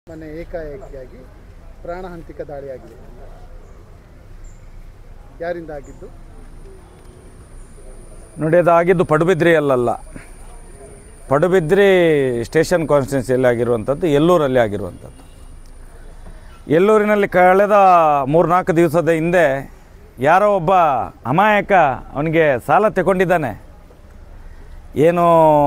ಮನೆ ಏಕಾಏಕಿಯಾಗಿ ಪ್ರಾಣಹಂತಿಕ ದಾಳಿಯಾಗಿದೆ. ಯಾರಿಂದ ಆಗಿದ್ದು? ನೋಡಿ, ಅದಾಗಿದ್ದು ಪಡುಬಿದ್ರಿಯಲ್ಲ, ಪಡುಬಿದ್ರಿ ಸ್ಟೇಷನ್ ಕಾನ್ಸ್ಟಿಟ್ಯೂನ್ಸಿಯಲ್ಲಿ ಆಗಿರುವಂಥದ್ದು, ಎಲ್ಲೂರಲ್ಲಿ ಆಗಿರುವಂಥದ್ದು. ಎಲ್ಲೂರಿನಲ್ಲಿ ಕಳೆದ 3-4 ದಿವಸದ ಹಿಂದೆ ಯಾರೋ ಒಬ್ಬ ಅಮಾಯಕ ಅವನಿಗೆ ಸಾಲ ತಗೊಂಡಿದ್ದಾನೆ, ಏನೋ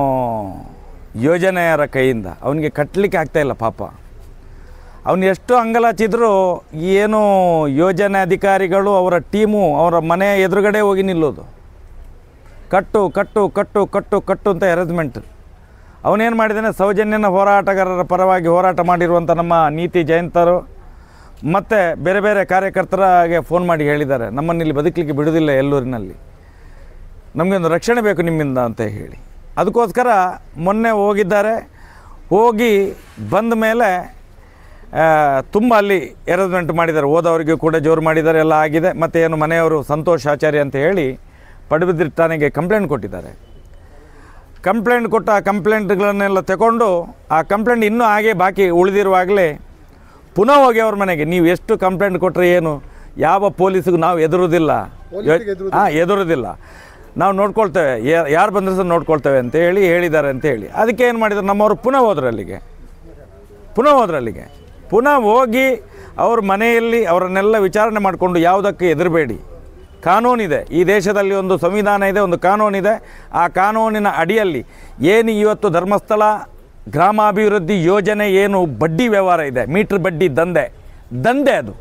ಯೋಜನೆಯರ ಕೈಯಿಂದ. ಅವನಿಗೆ ಕಟ್ಟಲಿಕ್ಕೆ ಆಗ್ತಾಯಿಲ್ಲ ಪಾಪ. ಅವನು ಎಷ್ಟು ಅಂಗಲಾಚಿದ್ರು ಏನು ಯೋಜನೆ ಅಧಿಕಾರಿಗಳು ಅವರ ಟೀಮು ಅವರ ಮನೆ ಎದುರುಗಡೆ ಹೋಗಿ ನಿಲ್ಲೋದು, ಕಟ್ಟು ಕಟ್ಟು ಕಟ್ಟು ಕಟ್ಟು ಕಟ್ಟು ಅಂತ ಹೆರಸ್ಮೆಂಟ್. ಅವನೇನು ಮಾಡಿದ್ದಾನೆ, ಸೌಜನ್ಯನ ಹೋರಾಟಗಾರರ ಪರವಾಗಿ ಹೋರಾಟ ಮಾಡಿರುವಂಥ ನಮ್ಮ ನೀತಿ ಜಯಂತರು ಮತ್ತು ಬೇರೆ ಬೇರೆ ಕಾರ್ಯಕರ್ತರಿಗೆ ಫೋನ್ ಮಾಡಿ ಹೇಳಿದ್ದಾರೆ, ನಮ್ಮನ್ನಿಲ್ಲಿ ಬದುಕಲಿಕ್ಕೆ ಬಿಡೋದಿಲ್ಲ, ಎಲ್ಲೂರಿನಲ್ಲಿ ನಮಗೆ ಒಂದು ರಕ್ಷಣೆ ಬೇಕು ನಿಮ್ಮಿಂದ ಅಂತ ಹೇಳಿ. ಅದಕ್ಕೋಸ್ಕರ ಮೊನ್ನೆ ಹೋಗಿದ್ದಾರೆ. ಹೋಗಿ ಬಂದ ಮೇಲೆ ತುಂಬ ಅಲ್ಲಿ ಹೆರಸ್ಮೆಂಟ್ ಮಾಡಿದ್ದಾರೆ, ಹೋದವರಿಗೂ ಕೂಡ ಜೋರು ಮಾಡಿದ್ದಾರೆ, ಎಲ್ಲ ಆಗಿದೆ. ಮತ್ತು ಏನು ಮನೆಯವರು ಸಂತೋಷ್ ಆಚಾರ್ಯ ಅಂತ ಹೇಳಿ ಪಡುಬಿದ್ರಿ ಠಾಣೆಗೆ ಕಂಪ್ಲೇಂಟ್ ಕೊಟ್ಟಿದ್ದಾರೆ. ಕಂಪ್ಲೇಂಟ್ ಕೊಟ್ಟ ಆ ಕಂಪ್ಲೇಂಟ್ಗಳನ್ನೆಲ್ಲ ತಗೊಂಡು ಆ ಕಂಪ್ಲೇಂಟ್ ಇನ್ನೂ ಹಾಗೆ ಬಾಕಿ ಉಳಿದಿರುವಾಗಲೇ ಪುನಃ ಹೋಗಿ ಅವ್ರ ಮನೆಗೆ, ನೀವು ಎಷ್ಟು ಕಂಪ್ಲೇಂಟ್ ಕೊಟ್ಟರೆ ಏನು, ಯಾವ ಪೊಲೀಸಿಗೂ ನಾವು ಎದುರುವುದಿಲ್ಲ, ಎದುರುವುದಿಲ್ಲ, ನಾವು ನೋಡ್ಕೊಳ್ತೇವೆ, ಯಾರು ಬಂದರೆ ಸಹ ನೋಡ್ಕೊಳ್ತೇವೆ ಅಂತ ಹೇಳಿದ್ದಾರೆ ಅಂತ ಹೇಳಿ. ಅದಕ್ಕೆ ಏನು ಮಾಡಿದ್ರು, ನಮ್ಮವರು ಪುನಃ ಹೋದ್ರು ಅಲ್ಲಿಗೆ. ಪುನಃ ಹೋಗಿ ಅವ್ರ ಮನೆಯಲ್ಲಿ ಅವರನ್ನೆಲ್ಲ ವಿಚಾರಣೆ ಮಾಡಿಕೊಂಡು, ಯಾವುದಕ್ಕೆ ಹೆದರಬೇಡಿ, ಕಾನೂನಿದೆ ಈ ದೇಶದಲ್ಲಿ, ಒಂದು ಸಂವಿಧಾನ ಇದೆ, ಒಂದು ಕಾನೂನಿದೆ. ಆ ಕಾನೂನಿನ ಅಡಿಯಲ್ಲಿ ಏನು ಇವತ್ತು ಧರ್ಮಸ್ಥಳ ಗ್ರಾಮಾಭಿವೃದ್ಧಿ ಯೋಜನೆ ಏನು ಬಡ್ಡಿ ವ್ಯವಹಾರ ಇದೆ, ಮೀಟ್ರ್ ಬಡ್ಡಿ ದಂಧೆ ಅದು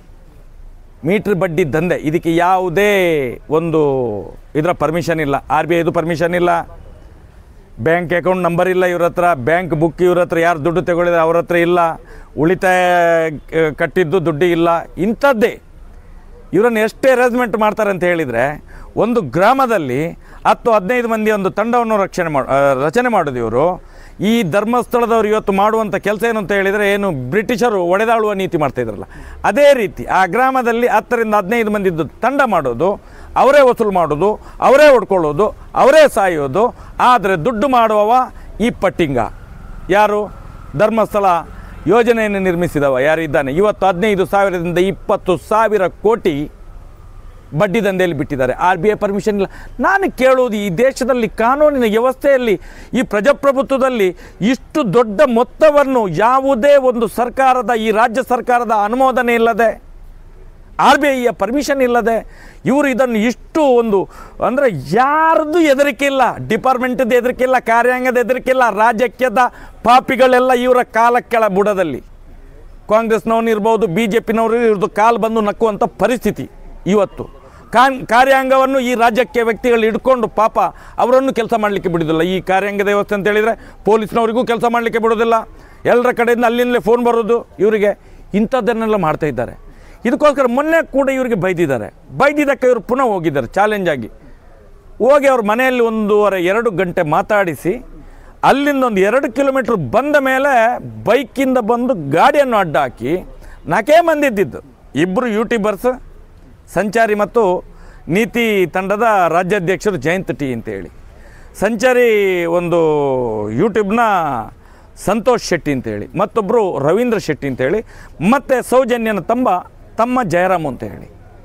ಮೀಟ್ರ್ ಬಡ್ಡಿ ದಂಧೆ. ಇದಕ್ಕೆ ಯಾವುದೇ ಒಂದು ಇದರ ಪರ್ಮಿಷನ್ ಇಲ್ಲ, RBIದು ಪರ್ಮಿಷನ್ ಇಲ್ಲ, ಬ್ಯಾಂಕ್ ಅಕೌಂಟ್ ನಂಬರ್ ಇಲ್ಲ ಇವ್ರ ಹತ್ರ, ಬ್ಯಾಂಕ್ ಬುಕ್ ಇವ್ರ ಹತ್ರ, ಯಾರು ದುಡ್ಡು ತಗೊಳ್ಳಿದ್ರೆ ಅವ್ರ ಹತ್ರ ಇಲ್ಲ, ಉಳಿತಾಯ ಕಟ್ಟಿದ್ದು ದುಡ್ಡು ಇಲ್ಲ. ಇಂಥದ್ದೇ ಇವರನ್ನು ಎಷ್ಟು ಹೆರಾಸ್ಮೆಂಟ್ ಮಾಡ್ತಾರೆ ಅಂತ ಹೇಳಿದರೆ, ಒಂದು ಗ್ರಾಮದಲ್ಲಿ 10-15 ಮಂದಿ ಒಂದು ತಂಡವನ್ನು ರಚನೆ ಮಾಡೋದು ಇವರು. ಈ ಧರ್ಮಸ್ಥಳದವರು ಇವತ್ತು ಮಾಡುವಂಥ ಕೆಲಸ ಏನು ಅಂತ ಹೇಳಿದರೆ, ಏನು ಬ್ರಿಟಿಷರು ಒಡೆದಾಳುವ ನೀತಿ ಮಾಡ್ತಾಯಿದ್ರಲ್ಲ, ಅದೇ ರೀತಿ ಆ ಗ್ರಾಮದಲ್ಲಿ 10-15 ಮಂದಿದ್ದು ತಂಡ ಮಾಡೋದು, ಅವರೇ ವಸೂಲು ಮಾಡೋದು, ಅವರೇ ಹೊಡ್ಕೊಳ್ಳೋದು, ಅವರೇ ಸಾಯೋದು. ಆದರೆ ದುಡ್ಡು ಮಾಡುವವ ಈ ಪಟ್ಟಿಂಗ, ಯಾರು ಧರ್ಮಸ್ಥಳ ಯೋಜನೆಯನ್ನು ನಿರ್ಮಿಸಿದವ ಯಾರಿದ್ದಾನೆ, ಇವತ್ತು 15,000ದಿಂದ 20,000 ಕೋಟಿ ಬಡ್ಡಿ ದಂಧೆಯಲ್ಲಿ ಬಿಟ್ಟಿದ್ದಾರೆ. RBI ಪರ್ಮಿಷನ್ ಇಲ್ಲ. ನಾನು ಕೇಳುವುದು, ಈ ದೇಶದಲ್ಲಿ ಕಾನೂನಿನ ವ್ಯವಸ್ಥೆಯಲ್ಲಿ, ಈ ಪ್ರಜಾಪ್ರಭುತ್ವದಲ್ಲಿ ಇಷ್ಟು ದೊಡ್ಡ ಮೊತ್ತವನ್ನು ಯಾವುದೇ ಒಂದು ಸರ್ಕಾರದ, ಈ ರಾಜ್ಯ ಸರ್ಕಾರದ ಅನುಮೋದನೆ ಇಲ್ಲದೆ, RBIಯ ಪರ್ಮಿಷನ್ ಇಲ್ಲದೆ ಇವರು ಇದನ್ನು ಇಷ್ಟು ಒಂದು ಅಂದರೆ ಯಾರ್ದು ಹೆದರಿಕೆ ಇಲ್ಲ, ಡಿಪಾರ್ಟ್ಮೆಂಟದ್ದು ಹೆದರಿಕೆ ಇಲ್ಲ, ಕಾರ್ಯಾಂಗದ ಹೆದರಿಕೆ ಇಲ್ಲ, ರಾಜಕೀಯದ ಪಾಪಿಗಳೆಲ್ಲ ಇವರ ಕಾಲ ಕೆಳ ಬುಡದಲ್ಲಿ, ಕಾಂಗ್ರೆಸ್ನವನು ಇರ್ಬೋದು, BJPನವರು ಇವ್ರದ್ದು ಕಾಲು ಬಂದು ನಕ್ಕುವಂಥ ಪರಿಸ್ಥಿತಿ ಇವತ್ತು. ಕಾರ್ಯಾಂಗವನ್ನು ಈ ರಾಜ್ಯಕ್ಕೆ ವ್ಯಕ್ತಿಗಳು ಹಿಡ್ಕೊಂಡು ಪಾಪ ಅವರನ್ನು ಕೆಲಸ ಮಾಡಲಿಕ್ಕೆ ಬಿಡೋದಿಲ್ಲ. ಈ ಕಾರ್ಯಾಂಗದ ವ್ಯವಸ್ಥೆ ಅಂತ ಹೇಳಿದರೆ ಪೊಲೀಸ್ನವರಿಗೂ ಕೆಲಸ ಮಾಡಲಿಕ್ಕೆ ಬಿಡೋದಿಲ್ಲ, ಎಲ್ಲರ ಕಡೆಯಿಂದ ಅಲ್ಲಿಂದಲೇ ಫೋನ್ ಬರೋದು ಇವರಿಗೆ, ಇಂಥದ್ದನ್ನೆಲ್ಲ ಮಾಡ್ತಾಯಿದ್ದಾರೆ. ಇದಕ್ಕೋಸ್ಕರ ಮೊನ್ನೆ ಕೂಡ ಇವರಿಗೆ ಬೈದಿದ್ದಕ್ಕೆ ಇವರು ಪುನಃ ಹೋಗಿದ್ದಾರೆ, ಚಾಲೆಂಜ್ ಆಗಿ ಹೋಗಿ ಅವ್ರ ಮನೆಯಲ್ಲಿ 1.5-2 ಗಂಟೆ ಮಾತಾಡಿಸಿ, ಅಲ್ಲಿಂದ ಒಂದು 2 ಕಿಲೋಮೀಟ್ರ್ ಬಂದ ಮೇಲೆ ಬೈಕಿಂದ ಬಂದು ಗಾಡಿಯನ್ನು ಅಡ್ಡ ಹಾಕಿ 4 ಮಂದಿ ಇದ್ದಿದ್ದು, 2 ಯೂಟ್ಯೂಬರ್ಸ್, ಸಂಚಾರಿ ಮತ್ತು ನೀತಿ ತಂಡದ ರಾಜ್ಯಾಧ್ಯಕ್ಷರು ಜಯಂತ್ ಟಿ ಅಂತೇಳಿ, ಸಂಚಾರಿ ಒಂದು ಯೂಟ್ಯೂಬ್ನ ಸಂತೋಷ್ ಶೆಟ್ಟಿ ಅಂತೇಳಿ, ಮತ್ತೊಬ್ಬರು ರವೀಂದ್ರ ಶೆಟ್ಟಿ ಅಂತೇಳಿ, ಮತ್ತು ಸೌಜನ್ಯನ ತಮ್ಮ ಜಯರಾಮ್ ಅಂತ ಹೇಳಿ,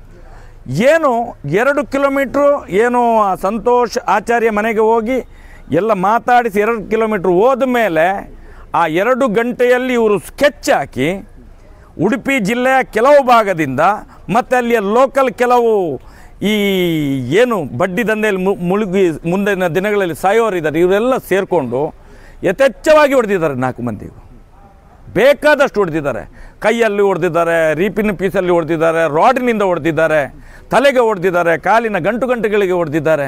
ಏನು 2 ಕಿಲೋಮೀಟ್ರು ಏನು ಸಂತೋಷ್ ಆಚಾರ್ಯ ಮನೆಗೆ ಹೋಗಿ ಎಲ್ಲ ಮಾತಾಡಿಸಿ 2 ಕಿಲೋಮೀಟ್ರ್ ಹೋದ ಮೇಲೆ ಆ 2 ಗಂಟೆಯಲ್ಲಿ ಇವರು ಸ್ಕೆಚ್ ಹಾಕಿ ಉಡುಪಿ ಜಿಲ್ಲೆಯ ಕೆಲವು ಭಾಗದಿಂದ ಮತ್ತು ಅಲ್ಲಿಯ ಲೋಕಲ್ ಕೆಲವು ಈ ಏನು ಬಡ್ಡಿ ದಂಧೆಯಲ್ಲಿ ಮುಳುಗಿ ಮುಂದಿನ ದಿನಗಳಲ್ಲಿ ಸಾಯೋರಿದ್ದಾರೆ, ಇವರೆಲ್ಲ ಸೇರಿಕೊಂಡು ಯಥೇಚ್ಛವಾಗಿ ಹೊಡೆದಿದ್ದಾರೆ. 4 ಮಂದಿಗೂ ಬೇಕಾದಷ್ಟು ಹೊಡೆದಿದ್ದಾರೆ, ಕೈಯಲ್ಲಿ ಹೊಡೆದಿದ್ದಾರೆ, ರೀಪಿನ ಪೀಸಲ್ಲಿ ಹೊಡೆದಿದ್ದಾರೆ, ರಾಡಿನಿಂದ ಹೊಡೆದಿದ್ದಾರೆ, ತಲೆಗೆ ಹೊಡೆದಿದ್ದಾರೆ, ಕಾಲಿನ ಗಂಟುಗಳಿಗೆ ಹೊಡೆದಿದ್ದಾರೆ.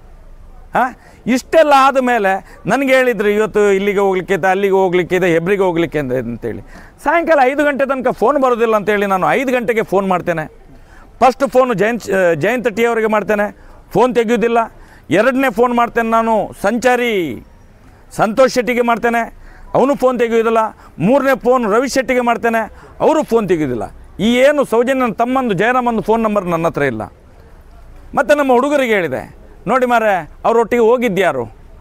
ಇಷ್ಟೆಲ್ಲ ಆದಮೇಲೆ ನನಗೆ ಹೇಳಿದ್ರು, ಇವತ್ತು ಇಲ್ಲಿಗೆ ಹೋಗ್ಲಿಕ್ಕೆ ಇದೆ, ಅಲ್ಲಿಗೆ ಹೋಗ್ಲಿಕ್ಕೆ ಇದೆ, ಹೆಬ್ರಿಗೆ ಹೋಗ್ಲಿಕ್ಕೆ ಅಂತೇಳಿ. ಸಾಯಂಕಾಲ 5 ಗಂಟೆ ತನಕ ಫೋನ್ ಬರೋದಿಲ್ಲ ಅಂತೇಳಿ ನಾನು 5 ಗಂಟೆಗೆ ಫೋನ್ ಮಾಡ್ತೇನೆ. ಫಸ್ಟ್ ಫೋನು ಜಯಂತ್ ಟಿ ಅವರಿಗೆ ಮಾಡ್ತೇನೆ, ಫೋನ್ ತೆಗೆಯೋದಿಲ್ಲ. 2ನೇ ಫೋನ್ ಮಾಡ್ತೇನೆ ನಾನು ಸಂಚಾರಿ ಸಂತೋಷ್ ಶೆಟ್ಟಿಗೆ ಮಾಡ್ತೇನೆ, ಅವನು ಫೋನ್ ತೆಗೆಯೋದಿಲ್ಲ. 3ನೇ ಫೋನ್ ರವಿ ಶೆಟ್ಟಿಗೆ ಮಾಡ್ತೇನೆ, ಅವರು ಫೋನ್ ತೆಗೆಯೋದಿಲ್ಲ. ಈ ಏನು ಸೌಜನ್ಯನ ತಮ್ಮಂದು ಜಯರಾಮಂದು ಫೋನ್ ನಂಬರ್ ನನ್ನ ಹತ್ರ ಇಲ್ಲ. ಮತ್ತು ನಮ್ಮ ಹುಡುಗರಿಗೆ ಹೇಳಿದೆ, ನೋಡಿ ಮಾರೆ, ಅವರೊಟ್ಟಿಗೆ ಹೋಗಿದ್ಯಾರು,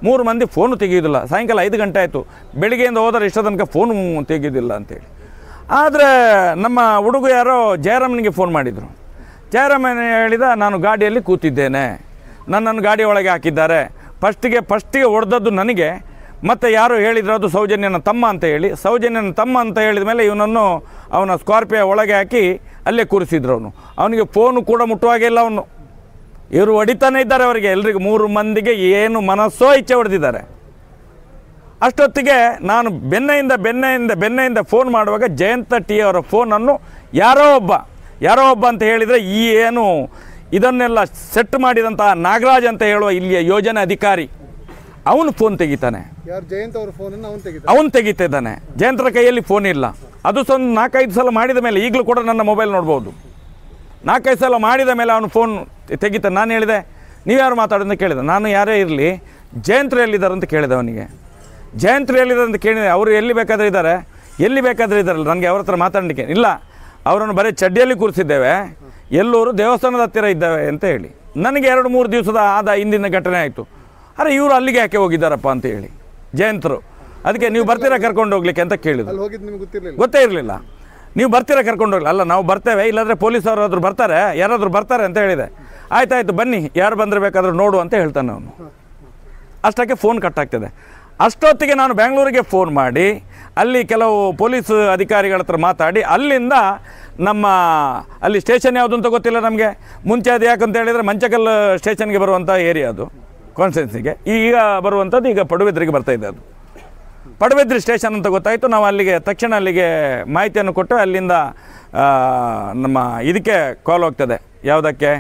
3 ಮಂದಿ ಫೋನು ತೆಗೆಯೋದಿಲ್ಲ. ಸಾಯಂಕಾಲ 5 ಗಂಟೆ ಆಯಿತು, ಬೆಳಿಗ್ಗೆಯಿಂದ ಹೋದರೆ ಇಷ್ಟ ತನಕ ಫೋನು ತೆಗೆಯೋದಿಲ್ಲ ಅಂತೇಳಿ. ಆದರೆ ನಮ್ಮ ಹುಡುಗ ಯಾರೋ ಜಯರಾಮನಿಗೆ ಫೋನ್ ಮಾಡಿದರು. ಜಯರಾಮನ ಹೇಳಿದ, ನಾನು ಗಾಡಿಯಲ್ಲಿ ಕೂತಿದ್ದೇನೆ, ನನ್ನನ್ನು ಗಾಡಿ ಒಳಗೆ ಹಾಕಿದ್ದಾರೆ. ಫಸ್ಟಿಗೆ ಹೊಡೆದದ್ದು ನನಗೆ, ಮತ್ತು ಯಾರು ಹೇಳಿದ್ರು ಅದು ಸೌಜನ್ಯನ ತಮ್ಮ ಅಂತ ಹೇಳಿ. ಸೌಜನ್ಯನ ತಮ್ಮ ಅಂತ ಹೇಳಿದ ಮೇಲೆ ಇವನನ್ನು ಅವನ ಸ್ಕಾರ್ಪಿಯೋ ಒಳಗೆ ಹಾಕಿ ಅಲ್ಲೇ ಕೂರಿಸಿದ್ರು. ಅವನಿಗೆ ಫೋನು ಕೂಡ ಮುಟ್ಟುವಾಗೇ ಇಲ್ಲ. ಇವರು ಹೊಡಿತಾನೆ ಇದ್ದಾರೆ ಅವರಿಗೆ ಎಲ್ರಿಗೂ, 3 ಮಂದಿಗೆ ಏನು ಮನಸ್ಸೋ ಇಚ್ಛೆ ಹೊಡೆದಿದ್ದಾರೆ. ಅಷ್ಟೊತ್ತಿಗೆ ನಾನು ಬೆನ್ನೆಯಿಂದ ಫೋನ್ ಮಾಡುವಾಗ ಜಯಂತ ಟಿ ಅವರ ಫೋನನ್ನು ಯಾರೋ ಒಬ್ಬ ಅಂತ ಹೇಳಿದರೆ ಏನು ಇದನ್ನೆಲ್ಲ ಸೆಟ್ ಮಾಡಿದಂತಹ ನಾಗರಾಜ್ ಅಂತ ಹೇಳುವ ಇಲ್ಲಿಯ ಯೋಜನೆ ಅಧಿಕಾರಿ, ಅವನು ಫೋನ್ ತೆಗಿತಾನೆ. ಜಯಂತ್ ಅವರ ಫೋನನ್ನು ಅವನು ತೆಗಿತಿದ್ದಾನೆ. ಜಯಂತರ ಕೈಯಲ್ಲಿ ಫೋನ್ ಇಲ್ಲ. ಅದು 4-5 ಸಲ ಮಾಡಿದ ಮೇಲೆ, ಈಗಲೂ ಕೂಡ ನನ್ನ ಮೊಬೈಲ್ ನೋಡ್ಬೋದು, 4-5 ಸಲ ಮಾಡಿದ ಮೇಲೆ ಅವನು ಫೋನ್ ತೆಗಿತಾನೆ. ನಾನು ಹೇಳಿದೆ, ನೀವ್ಯಾರು ಮಾತಾಡೋದಂತ ಕೇಳಿದೆ. ನಾನು ಯಾರೇ ಇರಲಿ, ಜಯಂತ್ರು ಎಲ್ಲಿದ್ದಾರೆ ಅಂತ ಕೇಳಿದೆ ಅವನಿಗೆ. ಜಯಂತ್ರು ಎಲ್ಲಿದ್ದಾರೆ ಅಂತ ಕೇಳಿದೆ. ಅವರು ಎಲ್ಲಿ ಬೇಕಾದರೆ ಇದ್ದಾರಲ್ಲ, ನನಗೆ ಅವ್ರ ಹತ್ರ ಮಾತಾಡಲಿಕ್ಕೆ ಇಲ್ಲ, ಅವರನ್ನು ಬರೀ ಚಡ್ಡಿಯಲ್ಲಿ ಕೂರಿಸಿದ್ದೇವೆ, ಎಲ್ಲರೂ ದೇವಸ್ಥಾನದ ಹತ್ತಿರ ಇದ್ದಾವೆ ಅಂತ ಹೇಳಿ. ನನಗೆ 2-3 ದಿವಸದ ಹಿಂದಿನ ಘಟನೆ ಆಯಿತು. ಅರೆ ಇವರು ಅಲ್ಲಿಗೆ ಯಾಕೆ ಹೋಗಿದ್ದಾರಪ್ಪ ಅಂತ ಹೇಳಿ ಜಯಂತರು. ಅದಕ್ಕೆ ನೀವು ಬರ್ತೀರಾ ಕರ್ಕೊಂಡು ಹೋಗ್ಲಿಕ್ಕೆ ಅಂತ ಕೇಳಿದ್ರು. ಗೊತ್ತೇ ಇರಲಿಲ್ಲ. ನೀವು ಬರ್ತೀರಾ ಕರ್ಕೊಂಡು ಹೋಗ್ಲಿ. ಅಲ್ಲ, ನಾವು ಬರ್ತೇವೆ, ಇಲ್ಲಾಂದರೆ ಪೊಲೀಸರು ಬರ್ತಾರೆ, ಯಾರಾದರೂ ಬರ್ತಾರೆ ಅಂತ ಹೇಳಿದೆ. ಆಯ್ತಾಯ್ತು ಬನ್ನಿ, ಯಾರು ಬಂದರೆ ಬೇಕಾದರೂ ನೋಡು ಅಂತ ಹೇಳ್ತಾನೆ ಅವನು. ಅಷ್ಟಕ್ಕೆ ಫೋನ್ ಕಟ್ಟಾಗ್ತದೆ. ಅಷ್ಟೊತ್ತಿಗೆ ನಾನು ಬೆಂಗಳೂರಿಗೆ ಫೋನ್ ಮಾಡಿ ಅಲ್ಲಿ ಕೆಲವು ಪೊಲೀಸ್ ಅಧಿಕಾರಿಗಳ ಹತ್ರ ಮಾತಾಡಿ, ಅಲ್ಲಿಂದ ಅಲ್ಲಿ ಸ್ಟೇಷನ್ ಯಾವುದು ಅಂತ ಗೊತ್ತಿಲ್ಲ ನಮಗೆ. ಮುಂಚೆ ಅದು ಯಾಕಂತ ಹೇಳಿದರೆ ಮಂಚಕಲ್ ಸ್ಟೇಷನ್ಗೆ ಬರುವಂಥ ಏರಿಯಾ ಅದು, ಕಾನ್ಸ್ಟೆನ್ಸಿಗೆ. ಈಗ ಬರುವಂಥದ್ದು ಈಗ ಪಡುಬಿದ್ರಿಗೆ ಬರ್ತಾಯಿದೆ. ಅದು ಪಡುಬಿದ್ರಿ ಸ್ಟೇಷನ್ ಅಂತ ಗೊತ್ತಾಯಿತು. ನಾವು ತಕ್ಷಣ ಅಲ್ಲಿಗೆ ಮಾಹಿತಿಯನ್ನು ಕೊಟ್ಟು ಅಲ್ಲಿಂದ ನಮ್ಮ ಇದಕ್ಕೆ ಕಾಲ್ ಹೋಗ್ತದೆ. ಯಾವುದಕ್ಕೆ?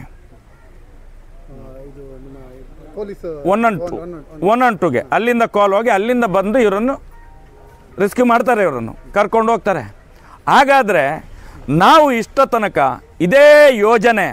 112ಗೆ ಅಲ್ಲಿಂದ ಕಾಲ್ ಹೋಗಿ ಅಲ್ಲಿಂದ ಬಂದು ಇವರನ್ನು ರೆಸ್ಕ್ಯೂ ಮಾಡ್ತಾರೆ, ಇವರನ್ನು ಕರ್ಕೊಂಡು ಹೋಗ್ತಾರೆ. ಹಾಗಾದರೆ ನಾವು ಇಷ್ಟ ತನಕ ಇದೇ ಯೋಜನೆ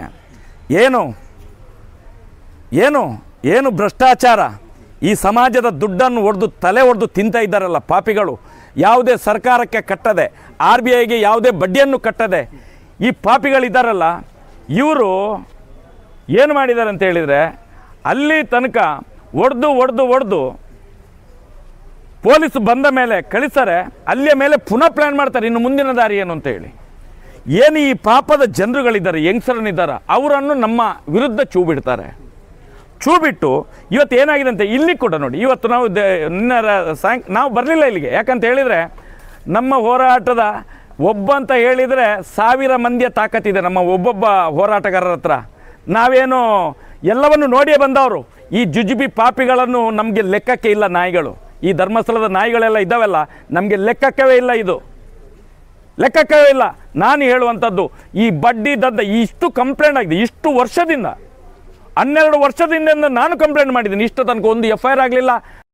ಏನು ಭ್ರಷ್ಟಾಚಾರ, ಈ ಸಮಾಜದ ದುಡ್ಡನ್ನು ತಲೆ ಒಡೆದು ತಿಂತಾ ಇದ್ದಾರಲ್ಲ ಪಾಪಿಗಳು, ಯಾವುದೇ ಸರ್ಕಾರಕ್ಕೆ ಕಟ್ಟದೆ, RBIಗೆ ಯಾವುದೇ ಬಡ್ಡಿಯನ್ನು ಕಟ್ಟದೆ ಈ ಪಾಪಿಗಳಿದ್ದಾರಲ್ಲ, ಇವರು ಏನು ಮಾಡಿದ್ದಾರೆ ಅಂತ ಹೇಳಿದರೆ, ಅಲ್ಲಿ ತನಕ ಒಡೆದು ಪೊಲೀಸ್ ಬಂದ ಮೇಲೆ ಕಳಿಸ್ತಾರೆ, ಅಲ್ಲಿಯ ಮೇಲೆ ಪುನಃ ಪ್ಲ್ಯಾನ್ ಮಾಡ್ತಾರೆ ಇನ್ನು ಮುಂದಿನ ದಾರಿ ಏನು ಅಂತ ಹೇಳಿ. ಏನು ಈ ಪಾಪದ ಜನರುಗಳಿದ್ದಾರೆ, ಯಂಗ್ಸರನ್ನಿದ್ದಾರೆ, ಅವರನ್ನು ನಮ್ಮ ವಿರುದ್ಧ ಚೂ ಬಿಟ್ಟು ಇವತ್ತು ಏನಾಗಿದೆ ಅಂತ ಇಲ್ಲಿ ಕೂಡ ನೋಡಿ. ಇವತ್ತು ನಾವು ನಾವು ಬರಲಿಲ್ಲ ಇಲ್ಲಿಗೆ, ಯಾಕಂತ ಹೇಳಿದರೆ ನಮ್ಮ ಹೋರಾಟದ ಅಂತ ಹೇಳಿದರೆ 1000 ಮಂದಿಯ ತಾಕತ್ತಿದೆ ನಮ್ಮ ಒಬ್ಬೊಬ್ಬ ಹೋರಾಟಗಾರರ ಹತ್ರ. ನಾವೇನು ಎಲ್ಲವನ್ನು ನೋಡಿಯೇ ಬಂದವರು. ಈ ಜುಜುಬಿ ಪಾಪಿಗಳನ್ನು ನಮಗೆ ಲೆಕ್ಕಕ್ಕೆ ಇಲ್ಲ. ನಾಯಿಗಳು, ಈ ಧರ್ಮಸ್ಥಳದ ನಾಯಿಗಳೆಲ್ಲ ಇದ್ದಾವೆಲ್ಲ, ನಮಗೆ ಲೆಕ್ಕಕ್ಕವೇ ಇಲ್ಲ, ಇದು ಲೆಕ್ಕಕ್ಕವೇ ಇಲ್ಲ. ನಾನು ಹೇಳುವಂಥದ್ದು, ಈ ಬಡ್ಡಿ ದಂಧ ಇಷ್ಟು ಕಂಪ್ಲೇಂಟ್ ಆಗಿದೆ, ಇಷ್ಟು ವರ್ಷದಿಂದ 12 ವರ್ಷದಿಂದ ನಾನು ಕಂಪ್ಲೇಂಟ್ ಮಾಡಿದ್ದೀನಿ. ಇಷ್ಟು ತನಕ ಒಂದು FIR ಆಗಲಿಲ್ಲ.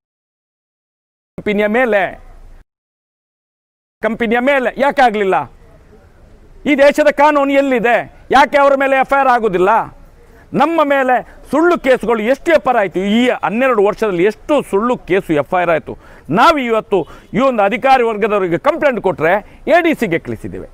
ಕಂಪನಿಯ ಮೇಲೆ ಯಾಕೆ ಆಗಲಿಲ್ಲ? ಈ ದೇಶದ ಕಾನೂನು ಎಲ್ಲಿದೆ? ಯಾಕೆ ಅವರ ಮೇಲೆ FIR ಆಗೋದಿಲ್ಲ? ನಮ್ಮ ಮೇಲೆ ಸುಳ್ಳು ಕೇಸುಗಳು ಎಷ್ಟು FIR ಆಯಿತು? ಈ 12 ವರ್ಷದಲ್ಲಿ ಎಷ್ಟು ಸುಳ್ಳು ಕೇಸು FIR ಆಯಿತು? ನಾವು ಇವತ್ತು ಈ ಒಂದು ಅಧಿಕಾರಿ ವರ್ಗದವರಿಗೆ ಕಂಪ್ಲೇಂಟ್ ಕೊಟ್ಟರೆ ADCಗೆ ಕಳಿಸಿದ್ದೇವೆ.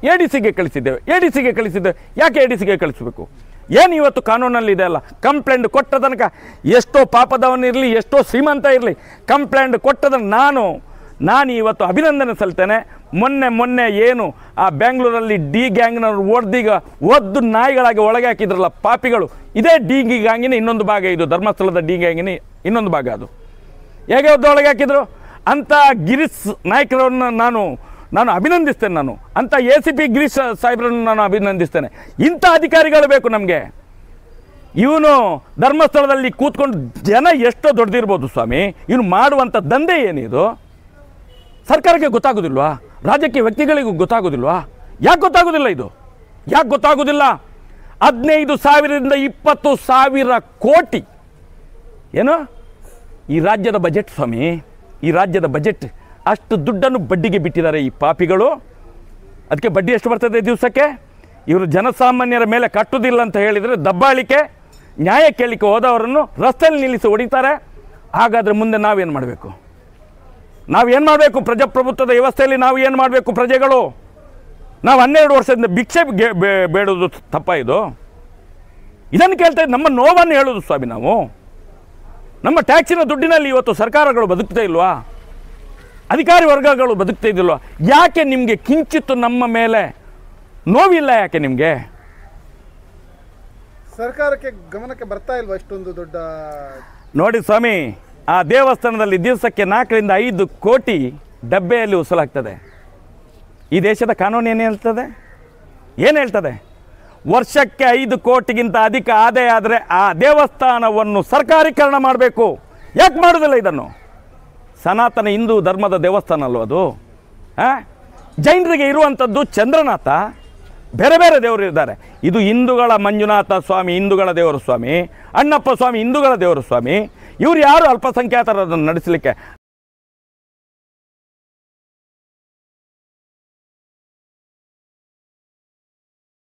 ಯಾಕೆ ADCಗೆ ಕಳಿಸಬೇಕು? ಏನು ಇವತ್ತು ಕಾನೂನಲ್ಲಿದೆ ಅಲ್ಲ, ಕಂಪ್ಲೇಂಟ್ ಕೊಟ್ಟ ತನಕ ಎಷ್ಟೋ ಪಾಪದವನಿರಲಿ, ಎಷ್ಟೋ ಶ್ರೀಮಂತ ಇರಲಿ, ಕಂಪ್ಲೇಂಟ್ ಕೊಟ್ಟದ ನಾನು ಇವತ್ತು ಅಭಿನಂದನೆ ಸಲ್ತೇನೆ. ಮೊನ್ನೆ ಏನು ಆ ಬೆಂಗಳೂರಲ್ಲಿ ಡಿ ಗ್ಯಾಂಗ್ನವ್ರು ಒದ್ದು ನಾಯಿಗಳಾಗಿ ಒಳಗೆ ಹಾಕಿದ್ರಲ್ಲ ಪಾಪಿಗಳು, ಇದೇ ಡಿ ಗ್ಯಾಂಗಿನ ಇನ್ನೊಂದು ಭಾಗ ಇದು, ಧರ್ಮಸ್ಥಳದ ಡಿ ಗ್ಯಾಂಗಿನ ಇನ್ನೊಂದು ಭಾಗ. ಅದು ಹೇಗೆ ಒದ್ದು ಒಳಗೆ ಹಾಕಿದ್ರು ಅಂತ ಗಿರೀಶ್ ನಾಯ್ಕರವ್ರನ್ನ ನಾನು ಅಭಿನಂದಿಸ್ತೇನೆ. ಅಂಥ ACP ಗಿರೀಶ್ ಸಾಹೇಬ್ರನ್ನು ನಾನು ಅಭಿನಂದಿಸ್ತೇನೆ. ಇಂಥ ಅಧಿಕಾರಿಗಳು ಬೇಕು ನಮಗೆ. ಇವನು ಧರ್ಮಸ್ಥಳದಲ್ಲಿ ಕೂತ್ಕೊಂಡು ಜನ ಎಷ್ಟೋ ದೊಡ್ಡದಿರ್ಬೋದು ಸ್ವಾಮಿ, ಇವನು ಮಾಡುವಂಥ ದಂಧೆ ಏನಿದು ಸರ್ಕಾರಕ್ಕೆ ಗೊತ್ತಾಗೋದಿಲ್ವಾ? ರಾಜಕೀಯ ವ್ಯಕ್ತಿಗಳಿಗೂ ಗೊತ್ತಾಗೋದಿಲ್ವಾ? ಯಾಕೆ ಗೊತ್ತಾಗೋದಿಲ್ಲ ಇದು? ಯಾಕೆ ಗೊತ್ತಾಗೋದಿಲ್ಲ? 15,000ರಿಂದ 20,000 ಕೋಟಿ ಏನು ಈ ರಾಜ್ಯದ ಬಜೆಟ್ ಸ್ವಾಮಿ, ಈ ರಾಜ್ಯದ ಬಜೆಟ್. ಅಷ್ಟು ದುಡ್ಡನ್ನು ಬಡ್ಡಿಗೆ ಬಿಟ್ಟಿದ್ದಾರೆ ಈ ಪಾಪಿಗಳು. ಅದಕ್ಕೆ ಬಡ್ಡಿ ಎಷ್ಟು ಬರ್ತದೆ ದಿವಸಕ್ಕೆ? ಇವರು ಜನಸಾಮಾನ್ಯರ ಮೇಲೆ ಕಟ್ಟುವುದಿಲ್ಲ ಅಂತ ಹೇಳಿದರೆ ದಬ್ಬಾಳಿಕೆ, ನ್ಯಾಯ ಕೇಳಲಿಕ್ಕೆ ಹೋದವರನ್ನು ರಸ್ತೆಯಲ್ಲಿ ನಿಲ್ಲಿಸಿ ಹೊಡಿತಾರೆ. ಹಾಗಾದರೆ ಮುಂದೆ ನಾವೇನು ಮಾಡಬೇಕು? ಪ್ರಜಾಪ್ರಭುತ್ವದ ವ್ಯವಸ್ಥೆಯಲ್ಲಿ ನಾವು ಏನು ಮಾಡಬೇಕು? ಪ್ರಜೆಗಳು ನಾವು 12 ವರ್ಷದಿಂದ ಭಿಕ್ಷೆ ಬೇಡೋದು ತಪ್ಪ ಇದು? ಇದನ್ನು ಕೇಳ್ತಾ ನಮ್ಮ ನೋವನ್ನು ಹೇಳೋದು ಸ್ವಾಮಿ. ನಾವು ನಮ್ಮ ಟ್ಯಾಕ್ಸಿನ ದುಡ್ಡಿನಲ್ಲಿ ಇವತ್ತು ಸರ್ಕಾರಗಳು ಬದುಕ್ತಾ ಇಲ್ವಾ? ಅಧಿಕಾರಿ ವರ್ಗಗಳು ಬದುಕ್ತಾ ಇದ್ದಿಲ್ವಾ? ಯಾಕೆ ನಿಮಗೆ ಕಿಂಚಿತ್ತು ನಮ್ಮ ಮೇಲೆ ನೋವಿಲ್ಲ? ಯಾಕೆ ನಿಮಗೆ ಸರ್ಕಾರಕ್ಕೆ ಗಮನಕ್ಕೆ ಬರ್ತಾ ಇಲ್ವಾ ಇಷ್ಟೊಂದು ದೊಡ್ಡ? ನೋಡಿ ಸ್ವಾಮಿ, ಆ ದೇವಸ್ಥಾನದಲ್ಲಿ ದಿವಸಕ್ಕೆ 4 ರಿಂದ 5 ಕೋಟಿ ಡಬ್ಬೆಯಲ್ಲಿ ಉಸಲಾಗ್ತದೆ. ಈ ದೇಶದ ಕಾನೂನು ಏನು ಹೇಳ್ತದೆ? ಏನು ಹೇಳ್ತದೆ? ವರ್ಷಕ್ಕೆ 5 ಕೋಟಿಗಿಂತ ಅಧಿಕ ಆದಾಯ ಆದರೆ ಆ ದೇವಸ್ಥಾನವನ್ನು ಸರ್ಕಾರೀಕರಣ ಮಾಡಬೇಕು. ಯಾಕೆ ಮಾಡೋದಿಲ್ಲ ಇದನ್ನು? ಸನಾತನ ಹಿಂದೂ ಧರ್ಮದ ದೇವಸ್ಥಾನ ಅಲ್ವ ಅದು? ಜೈನರಿಗೆ ಇರುವಂಥದ್ದು ಚಂದ್ರನಾಥ, ಬೇರೆ ಬೇರೆ ದೇವರು ಇದ್ದಾರೆ. ಇದು ಹಿಂದೂಗಳ ಮಂಜುನಾಥ ಸ್ವಾಮಿ ಹಿಂದೂಗಳ ದೇವರು ಸ್ವಾಮಿ, ಅಣ್ಣಪ್ಪ ಸ್ವಾಮಿ ಹಿಂದೂಗಳ ದೇವರು ಸ್ವಾಮಿ. ಇವರು ಯಾರು ಅಲ್ಪಸಂಖ್ಯಾತರನ್ನು ನಡೆಸಲಿಕ್ಕೆ?